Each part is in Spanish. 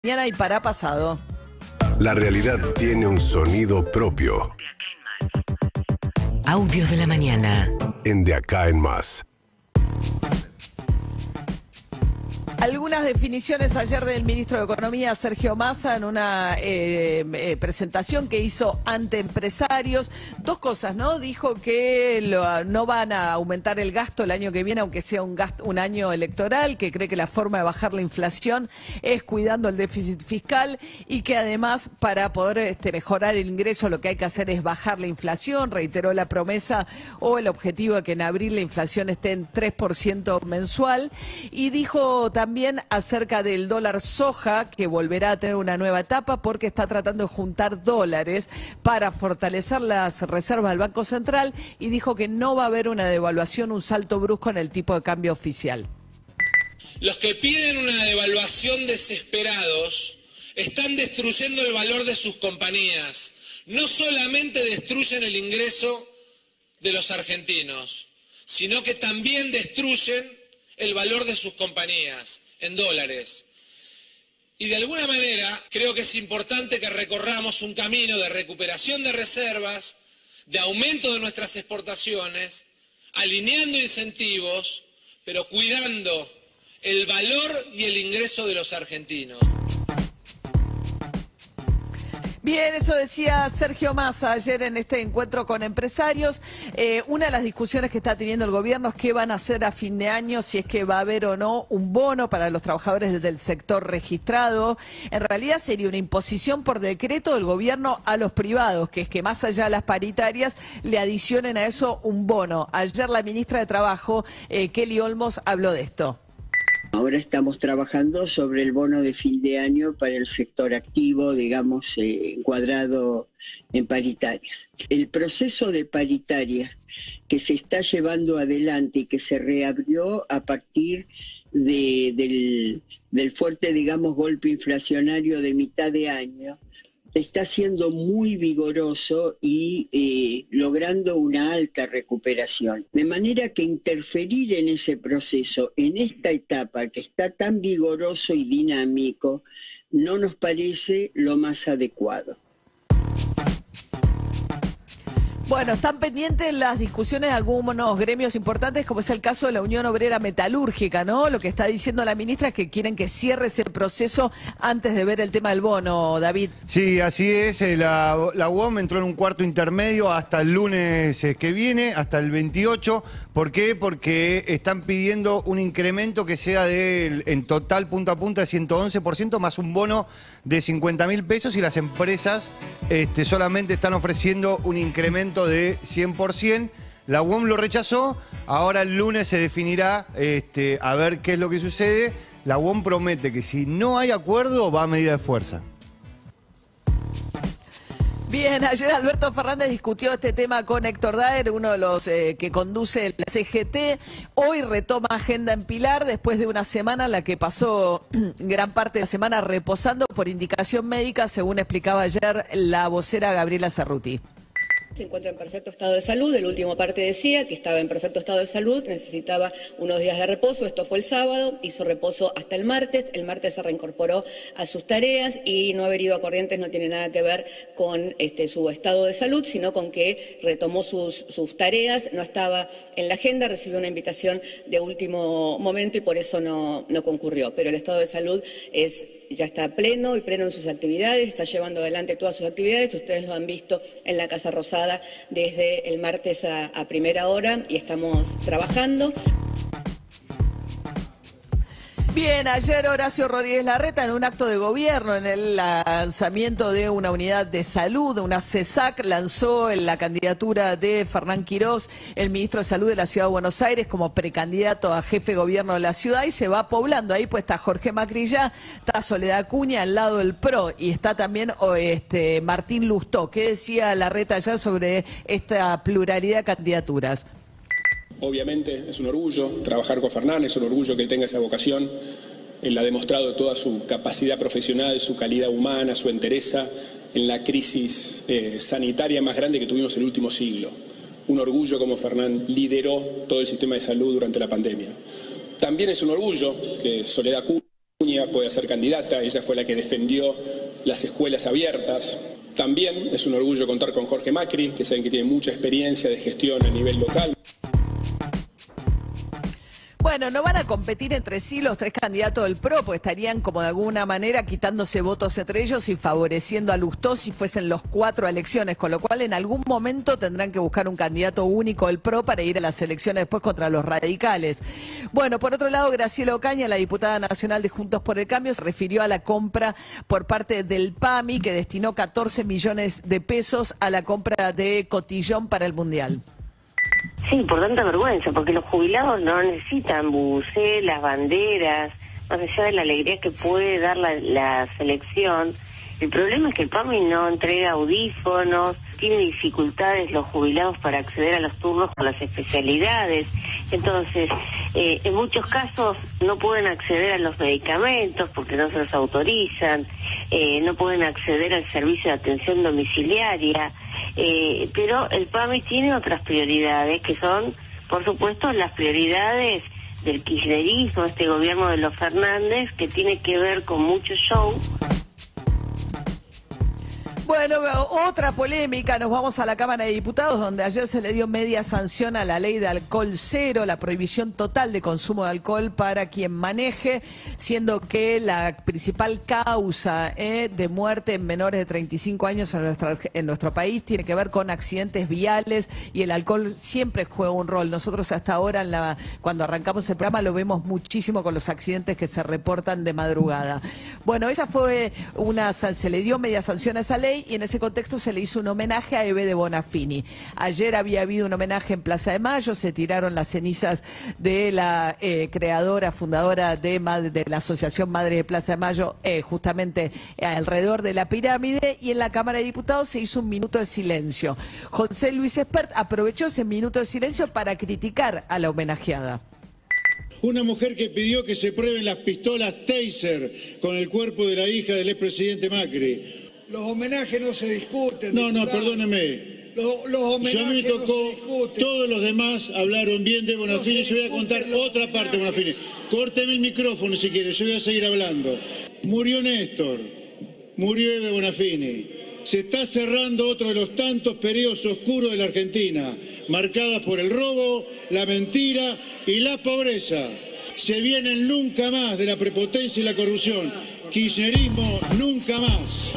Mañana y para pasado. La realidad tiene un sonido propio. Audios de la mañana. En De Acá en Más. Algunas definiciones ayer del ministro de Economía, Sergio Massa, en una presentación que hizo ante empresarios. Dos cosas, ¿no? Dijo que no van a aumentar el gasto el año que viene, aunque sea un año electoral, que cree que la forma de bajar la inflación es cuidando el déficit fiscal y que además para poder mejorar el ingreso lo que hay que hacer es bajar la inflación. Reiteró la promesa o el objetivo de que en abril la inflación esté en 3% mensual y dijo también acerca del dólar soja, que volverá a tener una nueva etapa porque está tratando de juntar dólares para fortalecer las reservas del Banco Central y dijo que no va a haber una devaluación, un salto brusco en el tipo de cambio oficial. Los que piden una devaluación desesperados están destruyendo el valor de sus compañías. No solamente destruyen el ingreso de los argentinos, sino que también destruyen el valor de sus compañías en dólares. Y de alguna manera creo que es importante que recorramos un camino de recuperación de reservas, de aumento de nuestras exportaciones, alineando incentivos, pero cuidando el valor y el ingreso de los argentinos. Bien, eso decía Sergio Massa ayer en este encuentro con empresarios. Una de las discusiones que está teniendo el gobierno es qué van a hacer a fin de año, si es que va a haber o no un bono para los trabajadores del sector registrado. En realidad sería una imposición por decreto del gobierno a los privados, que es que más allá de las paritarias le adicionen a eso un bono. Ayer la ministra de Trabajo, Kelly Olmos, habló de esto. Ahora estamos trabajando sobre el bono de fin de año para el sector activo, digamos, encuadrado en paritarias. El proceso de paritarias que se está llevando adelante y que se reabrió a partir del fuerte, digamos, golpe inflacionario de mitad de año, está siendo muy vigoroso y logrando una alta recuperación. De manera que interferir en ese proceso, en esta etapa que está tan vigoroso y dinámico, no nos parece lo más adecuado. Bueno, están pendientes las discusiones de algunos gremios importantes, como es el caso de la Unión Obrera Metalúrgica, ¿no? Lo que está diciendo la ministra es que quieren que cierre ese proceso antes de ver el tema del bono, David. Sí, así es. La UOM entró en un cuarto intermedio hasta el lunes que viene, hasta el 28. ¿Por qué? Porque están pidiendo un incremento que sea en total punta a punta de 111%, más un bono de 50.000 pesos y las empresas solamente están ofreciendo un incremento de 100%. La UOM lo rechazó, ahora el lunes se definirá a ver qué es lo que sucede. La UOM promete que si no hay acuerdo va a medida de fuerza. Bien, ayer Alberto Fernández discutió este tema con Héctor Daer, uno de los que conduce la CGT. Hoy retoma agenda en Pilar después de una semana en la que pasó gran parte de la semana reposando por indicación médica, según explicaba ayer la vocera Gabriela Cerruti. Se encuentra en perfecto estado de salud, el último parte decía que estaba en perfecto estado de salud, necesitaba unos días de reposo, esto fue el sábado, hizo reposo hasta el martes se reincorporó a sus tareas y no haber ido a Corrientes no tiene nada que ver con su estado de salud, sino con que retomó sus tareas, no estaba en la agenda, recibió una invitación de último momento y por eso no concurrió, pero el estado de salud ya está pleno en sus actividades, está llevando adelante todas sus actividades, ustedes lo han visto en la Casa Rosada desde el martes a primera hora y estamos trabajando. Bien, ayer Horacio Rodríguez Larreta en un acto de gobierno, en el lanzamiento de una unidad de salud, una CESAC, lanzó la candidatura de Fernán Quirós, el ministro de Salud de la Ciudad de Buenos Aires, como precandidato a jefe de gobierno de la ciudad y se va poblando. Ahí pues está Jorge Macrillá, está Soledad Acuña al lado del PRO y está también Martín Lustó. ¿Qué decía Larreta ayer sobre esta pluralidad de candidaturas? Obviamente es un orgullo trabajar con Fernán, es un orgullo que él tenga esa vocación. Él ha demostrado toda su capacidad profesional, su calidad humana, su entereza en la crisis sanitaria más grande que tuvimos en el último siglo. Un orgullo como Fernán lideró todo el sistema de salud durante la pandemia. También es un orgullo que Soledad Acuña pueda ser candidata. Ella fue la que defendió las escuelas abiertas. También es un orgullo contar con Jorge Macri, que saben que tiene mucha experiencia de gestión a nivel local. Bueno, no van a competir entre sí los tres candidatos del PRO, pues estarían como de alguna manera quitándose votos entre ellos y favoreciendo a Lustó si fuesen los 4 a elecciones, con lo cual en algún momento tendrán que buscar un candidato único del PRO para ir a las elecciones después contra los radicales. Bueno, por otro lado, Graciela Ocaña, la diputada nacional de Juntos por el Cambio, se refirió a la compra por parte del PAMI, que destinó 14 millones de pesos a la compra de cotillón para el Mundial. Sí, por tanta vergüenza, porque los jubilados no necesitan bubucelas, banderas, más allá de la alegría que puede dar la selección. El problema es que el PAMI no entrega audífonos, tiene dificultades los jubilados para acceder a los turnos con las especialidades. Entonces, en muchos casos no pueden acceder a los medicamentos porque no se los autorizan, no pueden acceder al servicio de atención domiciliaria, pero el PAMI tiene otras prioridades que son, por supuesto, las prioridades del kirchnerismo, este gobierno de los Fernández, que tiene que ver con mucho show. Bueno, otra polémica, nos vamos a la Cámara de Diputados, donde ayer se le dio media sanción a la ley de alcohol cero, la prohibición total de consumo de alcohol para quien maneje, siendo que la principal causa de muerte en menores de 35 años en nuestro país tiene que ver con accidentes viales, y el alcohol siempre juega un rol. Nosotros hasta ahora, cuando arrancamos el programa, lo vemos muchísimo con los accidentes que se reportan de madrugada. Bueno, esa fue se le dio media sanción a esa ley, y en ese contexto se le hizo un homenaje a Eve de Bonafini. Ayer había habido un homenaje en Plaza de Mayo, se tiraron las cenizas de la creadora, fundadora de la Asociación Madre de Plaza de Mayo, justamente alrededor de la pirámide, y en la Cámara de Diputados se hizo un minuto de silencio. José Luis Espert aprovechó ese minuto de silencio para criticar a la homenajeada. Una mujer que pidió que se prueben las pistolas Taser con el cuerpo de la hija del expresidente Macri. Los homenajes no se discuten. No, perdóneme. Los homenajes yo me tocó, no se discuten. Todos los demás hablaron bien de Bonafini. No, yo voy a contar otra parte de Bonafini. Córteme el micrófono si quiere, yo voy a seguir hablando. Murió Néstor, murió Eve Bonafini. Se está cerrando otro de los tantos periodos oscuros de la Argentina, marcadas por el robo, la mentira y la pobreza. Se vienen nunca más de la prepotencia y la corrupción. Kirchnerismo nunca más.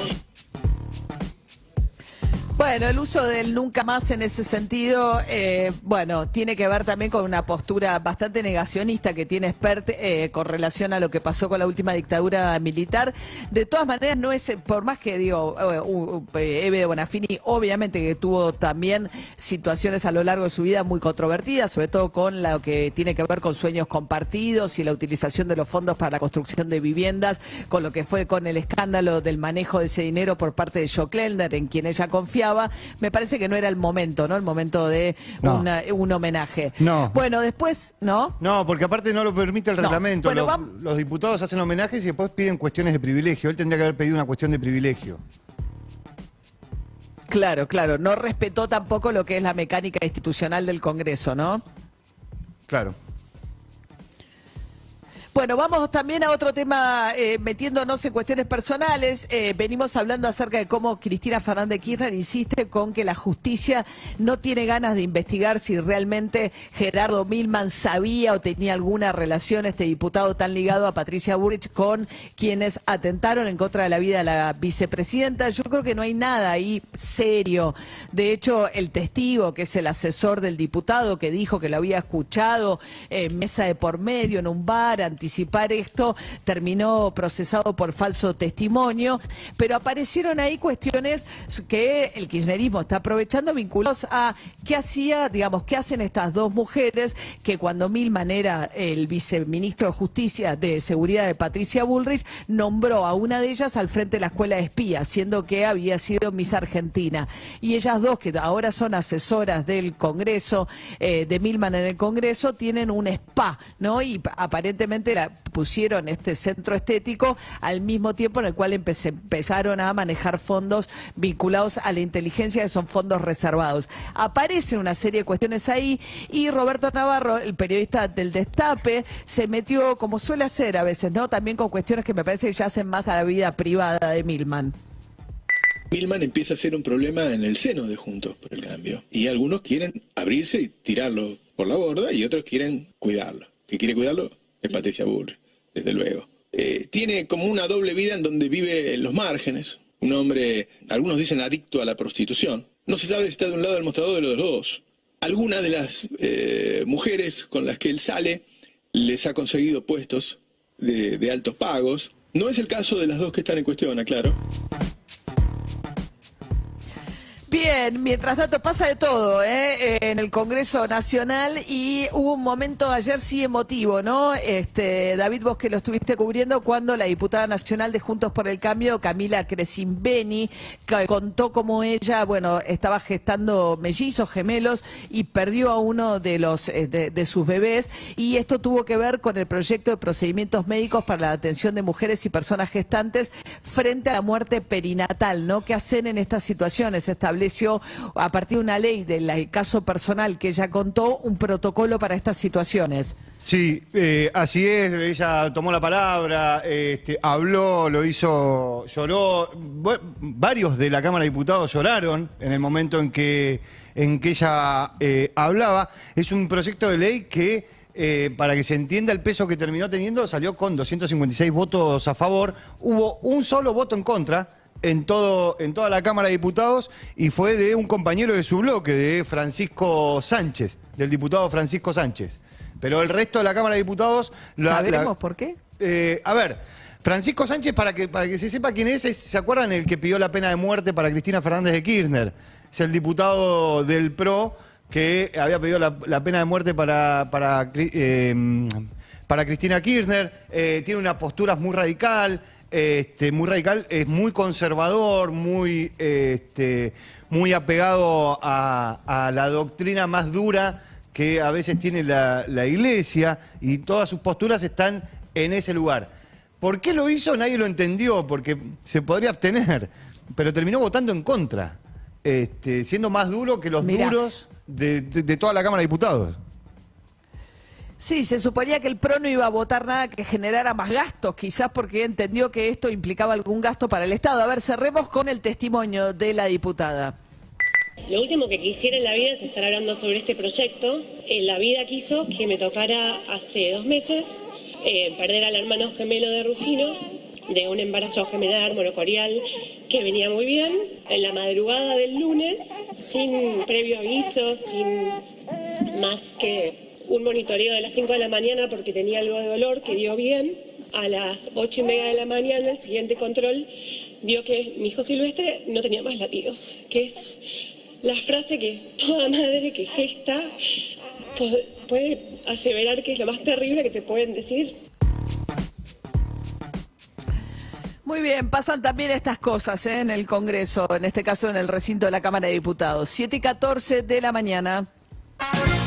Bueno, el uso del nunca más en ese sentido, tiene que ver también con una postura bastante negacionista que tiene Espert con relación a lo que pasó con la última dictadura militar. De todas maneras, no es, por más que Eve de Bonafini obviamente que tuvo también situaciones a lo largo de su vida muy controvertidas, sobre todo con lo que tiene que ver con sueños compartidos y la utilización de los fondos para la construcción de viviendas, con lo que fue con el escándalo del manejo de ese dinero por parte de Jo Klellner, en quien ella confiaba. Me parece que no era el momento, ¿no? El momento de un homenaje. No. Bueno, después, ¿no? No, porque aparte no lo permite el reglamento. Bueno, los diputados hacen homenajes y después piden cuestiones de privilegio. Él tendría que haber pedido una cuestión de privilegio. Claro. No respetó tampoco lo que es la mecánica institucional del Congreso, ¿no? Claro. Bueno, vamos también a otro tema, metiéndonos en cuestiones personales. Venimos hablando acerca de cómo Cristina Fernández Kirchner insiste con que la justicia no tiene ganas de investigar si realmente Gerardo Milman sabía o tenía alguna relación, este diputado tan ligado a Patricia Bullrich, con quienes atentaron en contra de la vida de la vicepresidenta. Yo creo que no hay nada ahí serio. De hecho, el testigo, que es el asesor del diputado, que dijo que lo había escuchado mesa de por medio en un bar, anticipar esto, terminó procesado por falso testimonio, pero aparecieron ahí cuestiones que el kirchnerismo está aprovechando vinculados a qué hacen estas dos mujeres que cuando Milman era el viceministro de Justicia de Seguridad de Patricia Bullrich, nombró a una de ellas al frente de la escuela de espías, siendo que había sido Miss Argentina. Y ellas dos, que ahora son asesoras del Congreso, de Milman en el Congreso, tienen un spa, ¿no? Y aparentemente pusieron este centro estético al mismo tiempo en el cual empezaron a manejar fondos vinculados a la inteligencia, que son fondos reservados. Aparece una serie de cuestiones ahí y Roberto Navarro, el periodista del Destape, se metió, como suele hacer a veces, ¿no? También con cuestiones que me parece que ya hacen más a la vida privada de Milman. Milman empieza a ser un problema en el seno de Juntos por el Cambio. Y algunos quieren abrirse y tirarlo por la borda y otros quieren cuidarlo. ¿Qué quiere cuidarlo? Es Patricia Bullrich, desde luego. Tiene como una doble vida en donde vive en los márgenes. Un hombre, algunos dicen adicto a la prostitución. No se sabe si está de un lado del mostrador o de los dos. Algunas de las mujeres con las que él sale les ha conseguido puestos de altos pagos. No es el caso de las dos que están en cuestión, aclaro. Bien, mientras tanto pasa de todo en el Congreso Nacional y hubo un momento ayer sí emotivo, ¿no? David, vos que lo estuviste cubriendo, cuando la diputada nacional de Juntos por el Cambio, Camila Crescimbeni, contó cómo ella, bueno, estaba gestando mellizos, gemelos y perdió a uno de los de sus bebés, y esto tuvo que ver con el proyecto de procedimientos médicos para la atención de mujeres y personas gestantes frente a la muerte perinatal, ¿no? ¿Qué hacen en estas situaciones? Estableció a partir de una ley del caso personal que ella contó un protocolo para estas situaciones. Sí, así es, ella tomó la palabra, habló, lo hizo, lloró, varios de la Cámara de Diputados lloraron en el momento en que ella hablaba. Es un proyecto de ley que, para que se entienda el peso que terminó teniendo, salió con 256 votos a favor, hubo un solo voto en contra en toda la Cámara de Diputados, y fue de un compañero de su bloque, de Francisco Sánchez, del diputado Francisco Sánchez. Pero el resto de la Cámara de Diputados... ¿Sabremos por qué? A ver, Francisco Sánchez, para que se sepa quién es, ¿se acuerdan el que pidió la pena de muerte para Cristina Fernández de Kirchner? Es el diputado del PRO que había pedido la pena de muerte para Cristina Kirchner. Tiene una postura muy radical, es muy conservador, muy apegado a la doctrina más dura que a veces tiene la Iglesia, y todas sus posturas están en ese lugar. ¿Por qué lo hizo? Nadie lo entendió, porque se podría abstener, pero terminó votando en contra, siendo más duro que los duros de toda la Cámara de Diputados. Sí, se suponía que el PRO no iba a votar nada que generara más gastos, quizás porque entendió que esto implicaba algún gasto para el Estado. A ver, cerremos con el testimonio de la diputada. Lo último que quisiera en la vida es estar hablando sobre este proyecto. La vida quiso que me tocara hace 2 meses perder al hermano gemelo de Rufino, de un embarazo gemelar monocorial que venía muy bien. En la madrugada del lunes, sin previo aviso, sin más que un monitoreo de las 5 de la mañana porque tenía algo de dolor que dio bien, a las 8:30 de la mañana, el siguiente control vio que mi hijo Silvestre no tenía más latidos, que es la frase que toda madre que gesta puede aseverar que es lo más terrible que te pueden decir. Muy bien, pasan también estas cosas en el Congreso, en este caso en el recinto de la Cámara de Diputados. 7:14 de la mañana.